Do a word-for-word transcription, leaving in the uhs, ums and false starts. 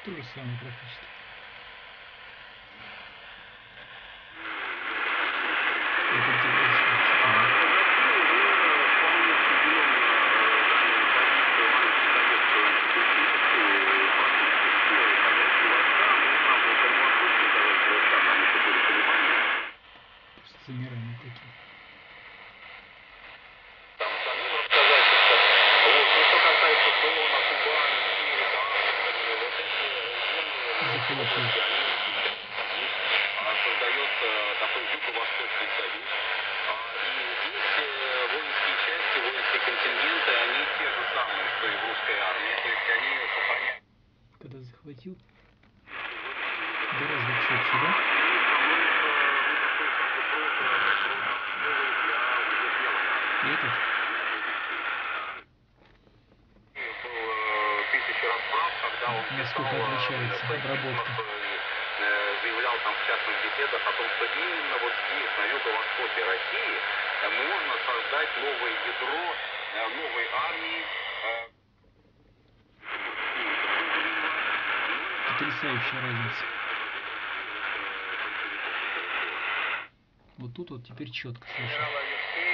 то же самое практически. Это где замирания такие. Захватил. Создается такой Юго-Восточный союз. И здесь воинские части, воинские контингенты, они те же самые, что и в русской армии. То есть они сохраняют. Когда захватил, гораздо четче, да? И этот? Тысячи раз прав, когда он насколько писал, отличается обработка. заявлял там в частных беседах о том, что именно вот здесь, на юго-востоке России, можно создать новое ядро новой армии. Потрясающая разница. Вот тут вот теперь четко слышно.